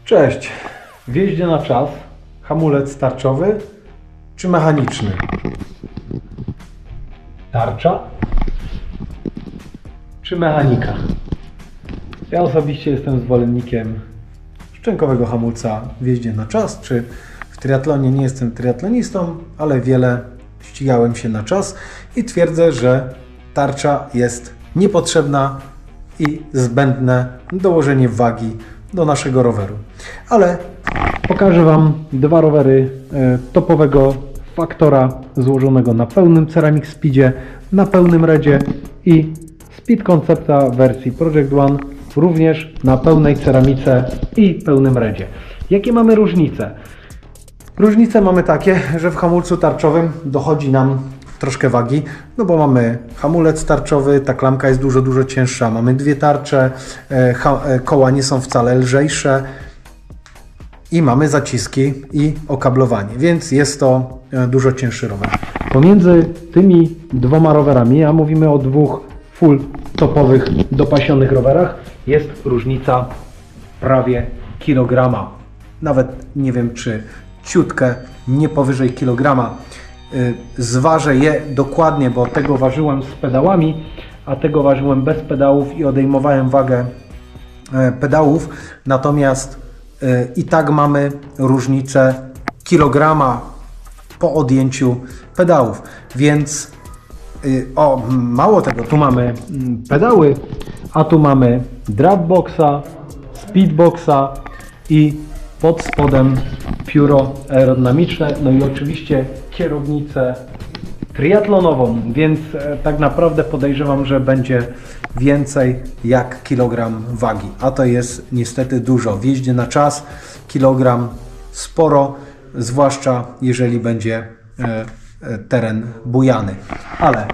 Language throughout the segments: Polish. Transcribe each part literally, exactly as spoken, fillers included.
Cześć! W jeździe na czas hamulec tarczowy czy mechaniczny? Tarcza czy mechanika? Ja osobiście jestem zwolennikiem szczękowego hamulca w jeździe na czas, czy w triatlonie. Nie jestem triatlonistą, ale wiele ścigałem się na czas i twierdzę, że tarcza jest niepotrzebna i zbędne dołożenie wagi do naszego roweru. Ale pokażę Wam dwa rowery topowego faktora złożonego na pełnym Ceramic Speedzie, na pełnym redzie i Speed Concepta w wersji Project One również na pełnej ceramice i pełnym redzie. Jakie mamy różnice? Różnice mamy takie, że w hamulcu tarczowym dochodzi nam troszkę wagi, no bo mamy hamulec tarczowy, ta klamka jest dużo, dużo cięższa, mamy dwie tarcze, koła nie są wcale lżejsze i mamy zaciski i okablowanie, więc jest to dużo cięższy rower. Pomiędzy tymi dwoma rowerami, a mówimy o dwóch full topowych, dopasionych rowerach, jest różnica prawie kilograma. Nawet nie wiem, czy ciutkę, nie powyżej kilograma. Zważę je dokładnie, bo tego ważyłem z pedałami, a tego ważyłem bez pedałów i odejmowałem wagę pedałów. Natomiast i tak mamy różnicę kilograma po odjęciu pedałów. Więc o, mało tego, tu mamy pedały, a tu mamy dropboxa, speedboxa i pod spodem pióro aerodynamiczne, no i oczywiście kierownicę triatlonową, więc tak naprawdę podejrzewam, że będzie więcej jak kilogram wagi, a to jest niestety dużo. W jeździe na czas kilogram sporo, zwłaszcza jeżeli będzie teren bujany. Ale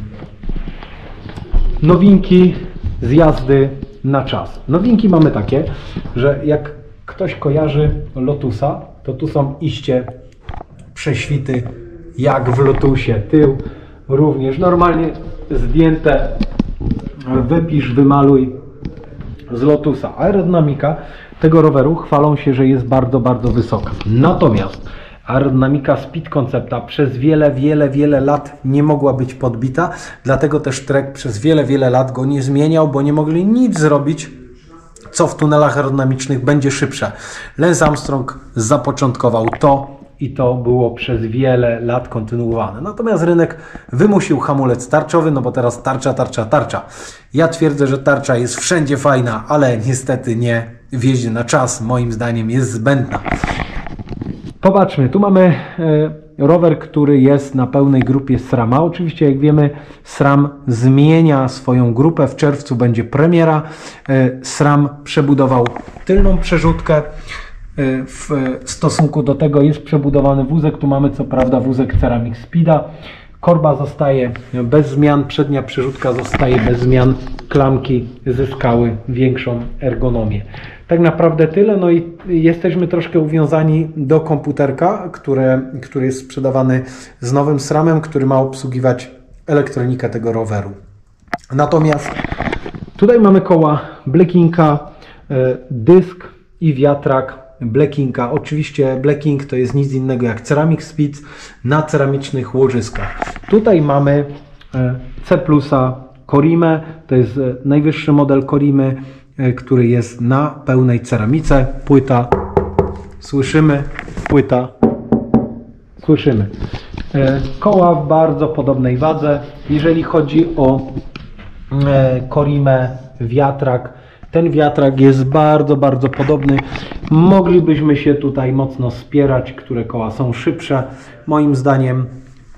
nowinki z jazdy na czas. Nowinki mamy takie, że jak ktoś kojarzy Lotusa, to tu są iście prześwity jak w Lotusie. Tył również normalnie zdjęte, wypisz, wymaluj z Lotusa. Aerodynamika tego roweru chwalą się, że jest bardzo, bardzo wysoka. Natomiast aerodynamika Speed Concepta przez wiele, wiele, wiele lat nie mogła być podbita, dlatego też Trek przez wiele, wiele lat go nie zmieniał, bo nie mogli nic zrobić, co w tunelach aerodynamicznych będzie szybsze. Lance Armstrong zapoczątkował to i to było przez wiele lat kontynuowane. Natomiast rynek wymusił hamulec tarczowy, no bo teraz tarcza, tarcza, tarcza. Ja twierdzę, że tarcza jest wszędzie fajna, ale niestety nie w jeździe na czas. Moim zdaniem jest zbędna. Popatrzmy, tu mamy rower, który jest na pełnej grupie SRAMa. Oczywiście, jak wiemy, SRAM zmienia swoją grupę. W czerwcu będzie premiera. SRAM przebudował tylną przerzutkę. W stosunku do tego jest przebudowany wózek. Tu mamy co prawda wózek Ceramic Speeda. Korba zostaje bez zmian, przednia przerzutka zostaje bez zmian. Klamki zyskały większą ergonomię. Tak naprawdę tyle, no i jesteśmy troszkę uwiązani do komputerka, które, który jest sprzedawany z nowym SRAMem, który ma obsługiwać elektronikę tego roweru. Natomiast tutaj mamy koła Blackinga, dysk i wiatrak Blackinga. Oczywiście Blacking to jest nic innego jak Ceramic Speed na ceramicznych łożyskach. Tutaj mamy C plusa Corime, to jest najwyższy model Corimy, który jest na pełnej ceramice. Płyta, słyszymy, płyta, słyszymy. Koła w bardzo podobnej wadze. Jeżeli chodzi o Corimę wiatrak, ten wiatrak jest bardzo, bardzo podobny. Moglibyśmy się tutaj mocno spierać, które koła są szybsze. Moim zdaniem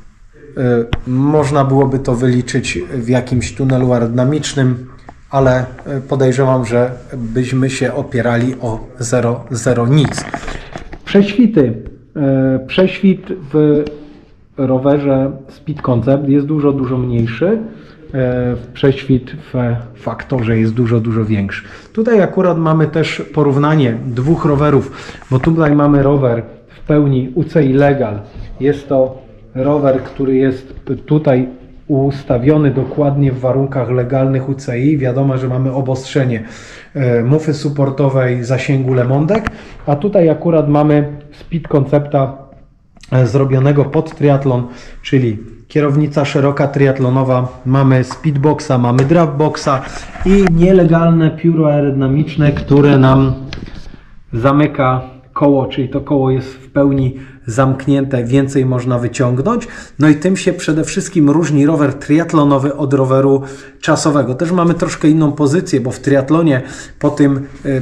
można byłoby to wyliczyć w jakimś tunelu aerodynamicznym, ale podejrzewam, że byśmy się opierali o zero zero nic. Prześwity. Prześwit w rowerze Speed Concept jest dużo, dużo mniejszy. Prześwit w faktorze jest dużo, dużo większy. Tutaj akurat mamy też porównanie dwóch rowerów, bo tutaj mamy rower w pełni U C I Legal. Jest to rower, który jest tutaj ustawiony dokładnie w warunkach legalnych U C I. Wiadomo, że mamy obostrzenie mufy supportowej zasięgu lemondek, a tutaj akurat mamy Speed Concepta zrobionego pod triatlon, czyli kierownica szeroka triatlonowa, mamy speedboxa, mamy draftboxa i nielegalne pióro aerodynamiczne, które nam zamyka koło, czyli to koło jest w pełni zamknięte, więcej można wyciągnąć. No i tym się przede wszystkim różni rower triatlonowy od roweru czasowego. Też mamy troszkę inną pozycję, bo w triatlonie po tym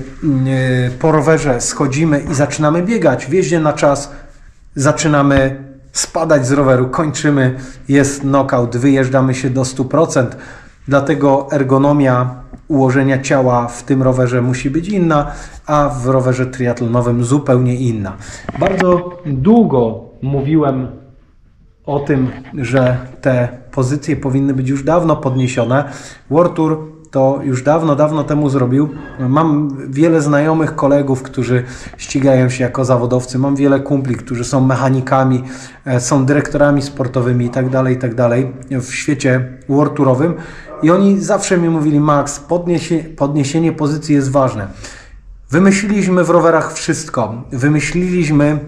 po rowerze schodzimy i zaczynamy biegać. W jeździe na czas zaczynamy spadać z roweru, kończymy, jest knockout, wyjeżdżamy się do stu procent. Dlatego ergonomia ułożenia ciała w tym rowerze musi być inna, a w rowerze triatlonowym zupełnie inna. Bardzo długo mówiłem o tym, że te pozycje powinny być już dawno podniesione. World Tour to już dawno, dawno temu zrobił. Mam wiele znajomych kolegów, którzy ścigają się jako zawodowcy. Mam wiele kumpli, którzy są mechanikami, są dyrektorami sportowymi i tak dalej, i tak dalej w świecie World Tourowym. I oni zawsze mi mówili: Max, podniesie, podniesienie pozycji jest ważne. Wymyśliliśmy w rowerach wszystko. Wymyśliliśmy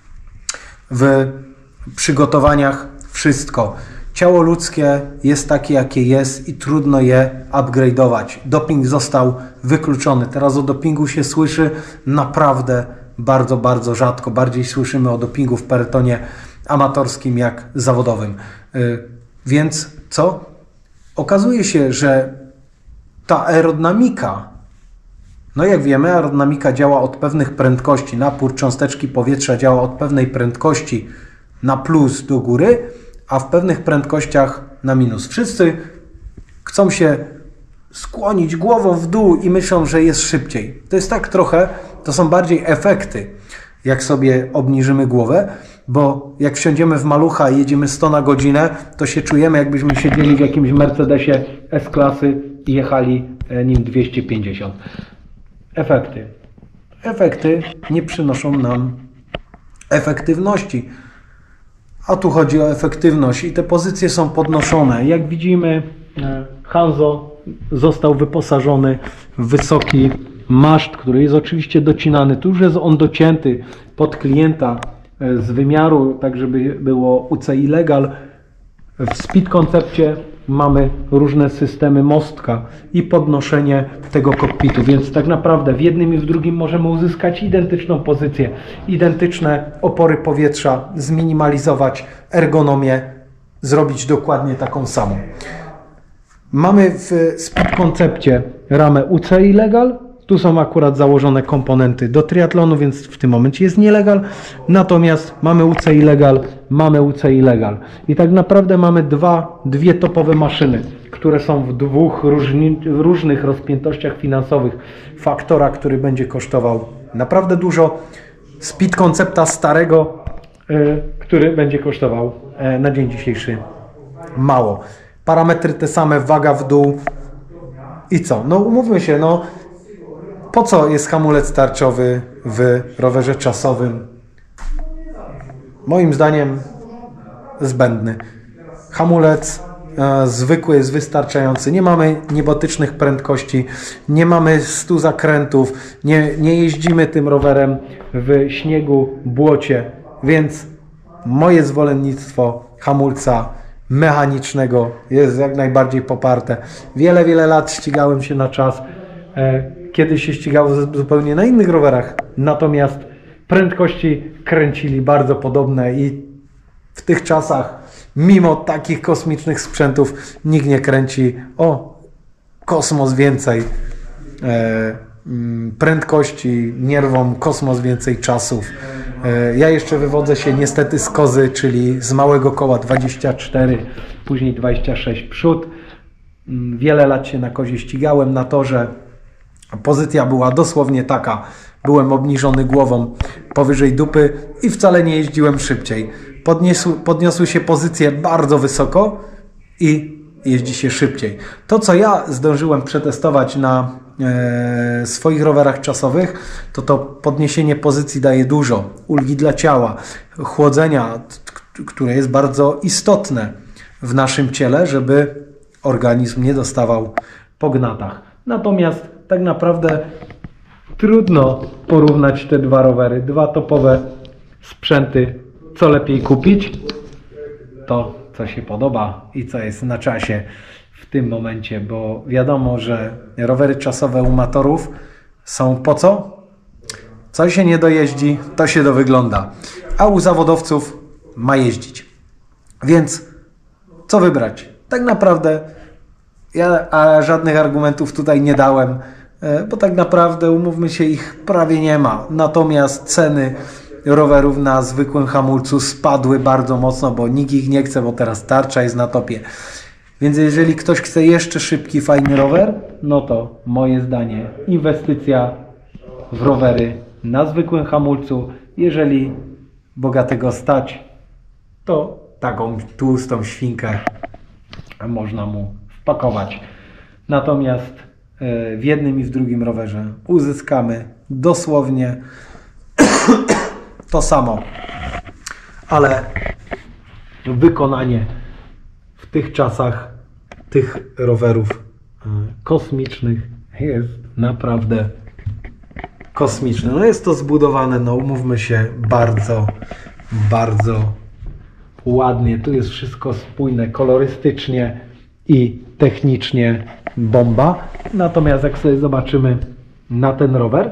w przygotowaniach wszystko. Ciało ludzkie jest takie, jakie jest i trudno je upgrade'ować. Doping został wykluczony. Teraz o dopingu się słyszy naprawdę bardzo, bardzo rzadko. Bardziej słyszymy o dopingu w peletonie amatorskim jak zawodowym. Yy, więc co? Okazuje się, że ta aerodynamika, no jak wiemy, aerodynamika działa od pewnych prędkości. Napór cząsteczki powietrza działa od pewnej prędkości na plus do góry, a w pewnych prędkościach na minus. Wszyscy chcą się skłonić głową w dół i myślą, że jest szybciej. To jest tak trochę, to są bardziej efekty, jak sobie obniżymy głowę, bo jak wsiądziemy w malucha i jedziemy sto na godzinę, to się czujemy, jakbyśmy siedzieli w jakimś Mercedesie S-klasy i jechali nim dwieście pięćdziesiąt. Efekty. Efekty nie przynoszą nam efektywności. A tu chodzi o efektywność i te pozycje są podnoszone. Jak widzimy, Hanzo został wyposażony w wysoki maszt, który jest oczywiście docinany. Tu już jest on docięty pod klienta z wymiaru, tak żeby było U C I legal. W Speed Concepcie mamy różne systemy mostka i podnoszenie tego kokpitu, więc tak naprawdę w jednym i w drugim możemy uzyskać identyczną pozycję, identyczne opory powietrza, zminimalizować ergonomię, zrobić dokładnie taką samą. Mamy w Speed Concepcie ramę U C I legal. Tu są akurat założone komponenty do triatlonu, więc w tym momencie jest nielegal. Natomiast mamy U C I legal, mamy U C I legal. I tak naprawdę mamy dwa, dwie topowe maszyny, które są w dwóch różni, różnych rozpiętościach finansowych. Faktora, który będzie kosztował naprawdę dużo. Speed Concepta starego, yy, który będzie kosztował yy, na dzień dzisiejszy mało. Parametry te same, waga w dół. I co? No umówmy się, no po co jest hamulec tarczowy w rowerze czasowym? Moim zdaniem zbędny. Hamulec e, zwykły jest wystarczający. Nie mamy niebotycznych prędkości, nie mamy stu zakrętów, nie, nie jeździmy tym rowerem w śniegu, błocie, więc moje zwolennictwo hamulca mechanicznego jest jak najbardziej poparte. Wiele, wiele lat ścigałem się na czas. E, Kiedyś się ścigało zupełnie na innych rowerach, natomiast prędkości kręcili bardzo podobne i w tych czasach, mimo takich kosmicznych sprzętów, nikt nie kręci o kosmos więcej e, prędkości, nierwom kosmos więcej czasów. E, ja jeszcze wywodzę się niestety z kozy, czyli z małego koła dwadzieścia cztery, później dwadzieścia sześć przód. Wiele lat się na kozie ścigałem na torze. Pozycja była dosłownie taka. Byłem obniżony głową powyżej dupy i wcale nie jeździłem szybciej. Podniosły, podniosły się pozycje bardzo wysoko i jeździ się szybciej. To, co ja zdążyłem przetestować na e, swoich rowerach czasowych, to to podniesienie pozycji daje dużo. Ulgi dla ciała, chłodzenia, które jest bardzo istotne. w naszym ciele, żeby organizm nie dostawał po gnatach. Natomiast tak naprawdę trudno porównać te dwa rowery, dwa topowe sprzęty. Co lepiej kupić? To, co się podoba i co jest na czasie w tym momencie, bo wiadomo, że rowery czasowe u matorów są po co? Co się nie dojeździ, to się dowygląda, a u zawodowców ma jeździć. Więc co wybrać? Tak naprawdę ja a żadnych argumentów tutaj nie dałem, bo tak naprawdę, umówmy się, ich prawie nie ma. Natomiast ceny rowerów na zwykłym hamulcu spadły bardzo mocno, bo nikt ich nie chce, bo teraz tarcza jest na topie. Więc jeżeli ktoś chce jeszcze szybki, fajny rower, no to moje zdanie, inwestycja w rowery na zwykłym hamulcu. Jeżeli bogatego stać, to taką tłustą świnkę można mu wpakować. Natomiast w jednym i w drugim rowerze uzyskamy dosłownie to samo, ale wykonanie w tych czasach tych rowerów kosmicznych jest naprawdę kosmiczne. No jest to zbudowane, no umówmy się, bardzo, bardzo ładnie. Tu jest wszystko spójne, kolorystycznie i technicznie bomba. Natomiast jak sobie zobaczymy na ten rower,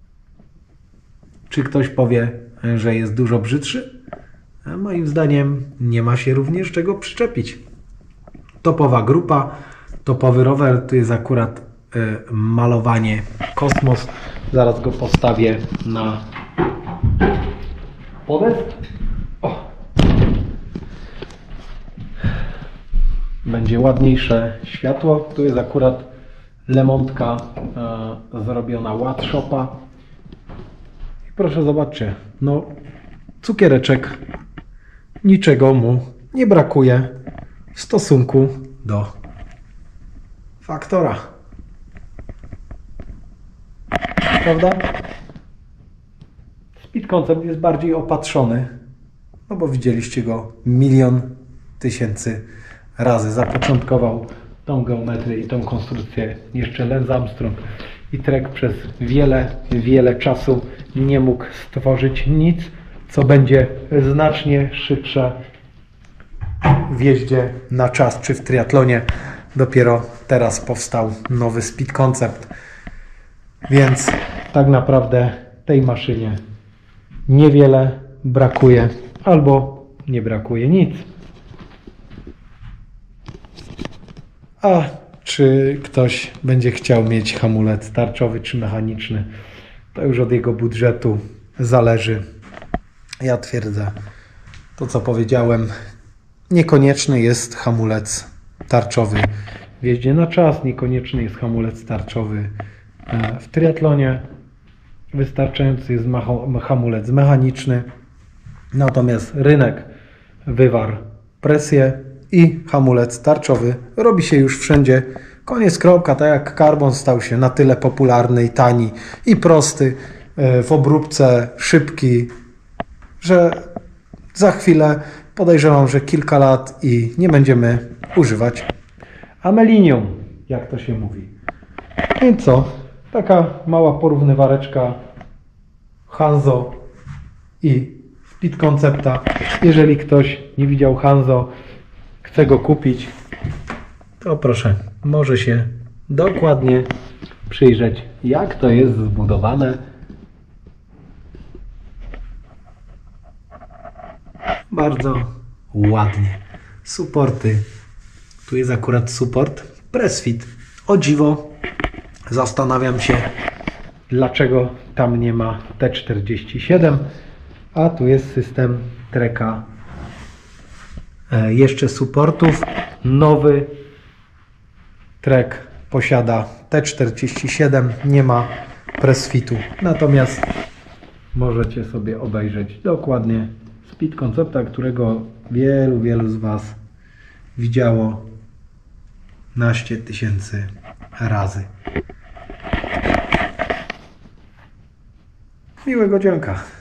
czy ktoś powie, że jest dużo brzydszy? A moim zdaniem nie ma się również czego przyczepić. Topowa grupa, topowy rower, tu jest akurat y, malowanie Kosmos. Zaraz go postawię na podest. O. Będzie ładniejsze światło. Tu jest akurat lemontka y, zrobiona Watt Shopa. I proszę zobaczcie, no cukiereczek, niczego mu nie brakuje w stosunku do Faktora. Prawda? Speed Concept jest bardziej opatrzony, no bo widzieliście go milion tysięcy razy. Zapoczątkował tą geometrię i tą konstrukcję jeszcze Lance Armstrong i Trek przez wiele, wiele czasu nie mógł stworzyć nic, co będzie znacznie szybsze w jeździe na czas czy w triatlonie. Dopiero teraz powstał nowy Speed Concept. Więc tak naprawdę tej maszynie niewiele brakuje albo nie brakuje nic. A czy ktoś będzie chciał mieć hamulec tarczowy czy mechaniczny, to już od jego budżetu zależy. Ja twierdzę to, co powiedziałem. Niekonieczny jest hamulec tarczowy w jeździe na czas, niekonieczny jest hamulec tarczowy w triatlonie. Wystarczający jest hamulec mechaniczny. Natomiast rynek wywarł presję i hamulec tarczowy robi się już wszędzie. Koniec, kropka. Tak jak Carbon stał się na tyle popularny i tani i prosty w obróbce, szybki, że za chwilę podejrzewam, że kilka lat i nie będziemy używać amelinium, jak to się mówi. I co? Taka mała porównywareczka Hanzo i Speed Concepta. Jeżeli ktoś nie widział Hanzo, chce go kupić, to proszę, może się dokładnie przyjrzeć, jak to jest zbudowane. Bardzo ładnie. Suporty. Tu jest akurat support Pressfit. O dziwo, zastanawiam się, dlaczego tam nie ma T czterdzieści siedem, a tu jest system Treka. E, jeszcze supportów. Nowy Trek posiada T czterdzieści siedem, nie ma Pressfitu. Natomiast możecie sobie obejrzeć dokładnie Speed Concepta, którego wielu, wielu z Was widziało naście tysięcy razy. Miłego dzionka.